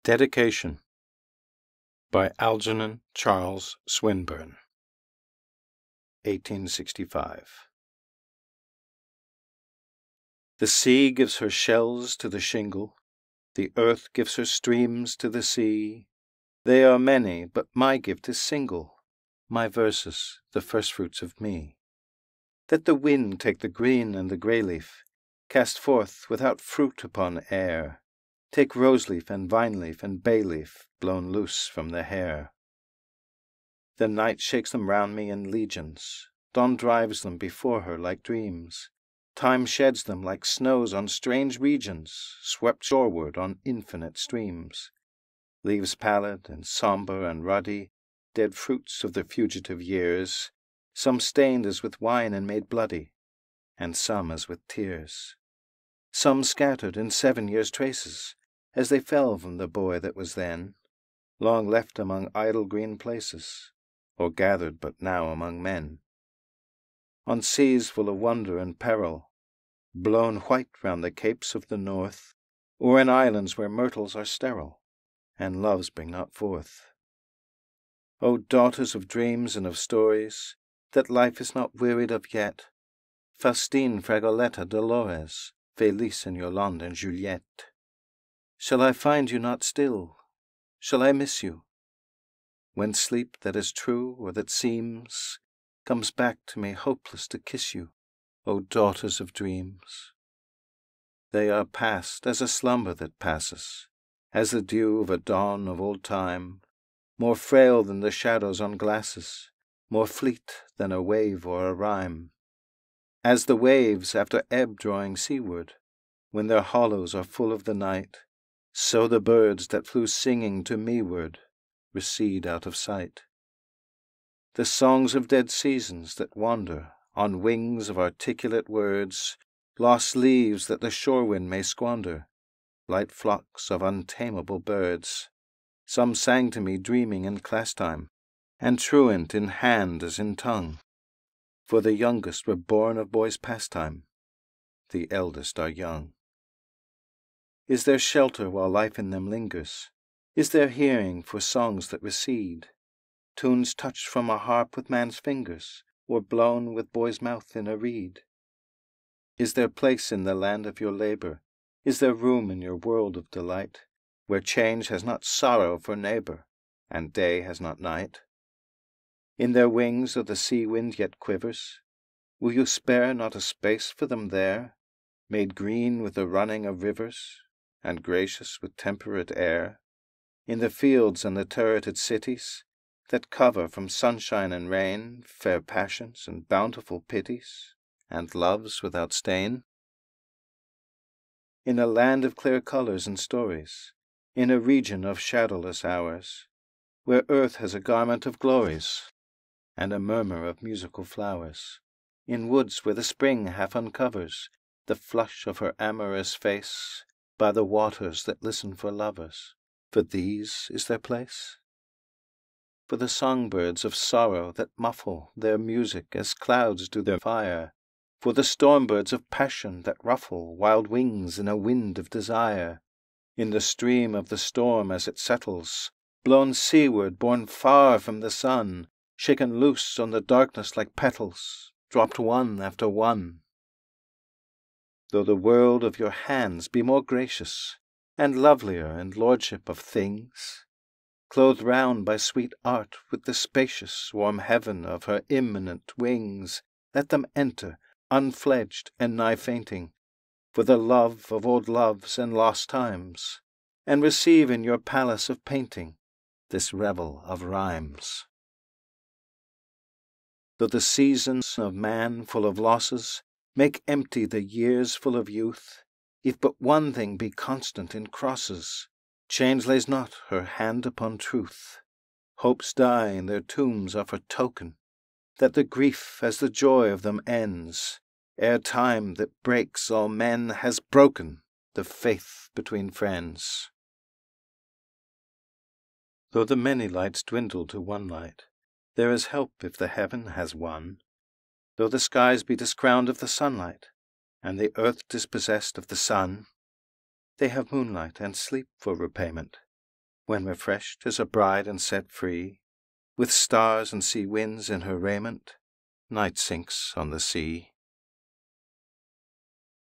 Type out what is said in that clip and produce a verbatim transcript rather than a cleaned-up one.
Dedication by Algernon Charles Swinburne, eighteen sixty-five. The sea gives her shells to the shingle, the earth gives her streams to the sea. They are many, but my gift is single, my verses the firstfruits of me. That the wind take the green and the grey leaf, cast forth without fruit upon air, take roseleaf and vineleaf and bayleaf blown loose from the hair. The night shakes them round me in legions, dawn drives them before her like dreams, time sheds them like snows on strange regions, swept shoreward on infinite streams. Leaves pallid and sombre and ruddy, dead fruits of the fugitive years, some stained as with wine and made bloody, and some as with tears. Some scattered in seven years' traces, as they fell from the boy that was then, long left among idle green places, or gathered but now among men. On seas full of wonder and peril, blown white round the capes of the north, or in islands where myrtles are sterile, and loves bring not forth. O daughters of dreams and of stories, that life is not wearied of yet, Faustine, Fragoletta, Dolores, Felice and Yolande and Juliette. Shall I find you not still? Shall I miss you? When sleep that is true or that seems comes back to me hopeless to kiss you, O daughters of dreams. They are past as a slumber that passes, as the dew of a dawn of old time, more frail than the shadows on glasses, more fleet than a wave or a rime. As the waves after ebb drawing seaward, when their hollows are full of the night, so the birds that flew singing to meward recede out of sight. The songs of dead seasons that wander on wings of articulate words, lost leaves that the shore wind may squander, light flocks of untamable birds. Some sang to me dreaming in class time, and truant in hand as in tongue. For the youngest were born of boys' pastime, the eldest are young. Is there shelter while life in them lingers? Is there hearing for songs that recede? Tunes touched from a harp with man's fingers, or blown with boy's mouth in a reed? Is there place in the land of your labor? Is there room in your world of delight, where change has not sorrow for neighbor, and day has not night? In their wings of the sea wind yet quivers, will you spare not a space for them there, made green with the running of rivers, and gracious with temperate air, in the fields and the turreted cities, that cover from sunshine and rain fair passions and bountiful pities, and loves without stain? In a land of clear colors and stories, in a region of shadowless hours, where earth has a garment of glories, and a murmur of musical flowers, in woods where the spring half uncovers the flush of her amorous face, by the waters that listen for lovers, for these is their place? For the songbirds of sorrow that muffle their music as clouds do their fire, for the stormbirds of passion that ruffle wild wings in a wind of desire, in the stream of the storm as it settles, blown seaward, borne far from the sun, shaken loose on the darkness like petals, dropped one after one. Though the world of your hands be more gracious, and lovelier in lordship of things, clothed round by sweet art with the spacious warm heaven of her imminent wings, let them enter, unfledged and nigh fainting, for the love of old loves and lost times, and receive in your palace of painting this revel of rhymes. Though the seasons of man full of losses make empty the years full of youth, if but one thing be constant in crosses, change lays not her hand upon truth. Hopes die in their tombs offer token that the grief as the joy of them ends, ere time that breaks all men has broken the faith between friends. Though the many lights dwindle to one light, there is help if the heaven has one. Though the skies be discrowned of the sunlight, and the earth dispossessed of the sun, they have moonlight and sleep for repayment, when refreshed as a bride and set free, with stars and sea winds in her raiment, night sinks on the sea.